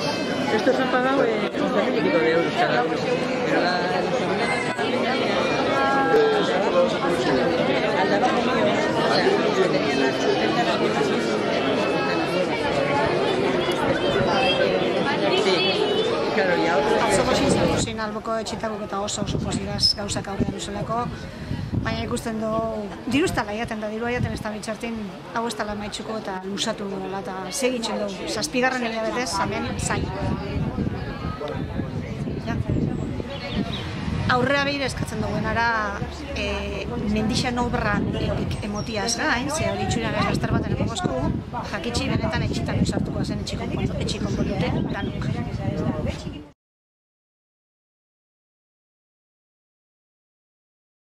Estos han pagado 11.000 y pico de euros cada uno. Pero la al trabajo mío, o sea, que tenían las sí, claro, y ahora... Atzoko zintzen alboko etxetakuk eta oso pozidaz gauzak aurrean duzelako, baina ikusten du, diru ez tala jaten da, diru aiaten ez da bitxartin, hau ez tala maitxuko eta lusatu duela eta segitzen du, 7. hilabetez, hemen zain. Aurrera behir eskatzen duguenara mendixan obran emotiaz gain, ze hori itxuran ez laster baten emogozku, jakitxi benetan etxitan usartuko zen etxikon polute, danuk.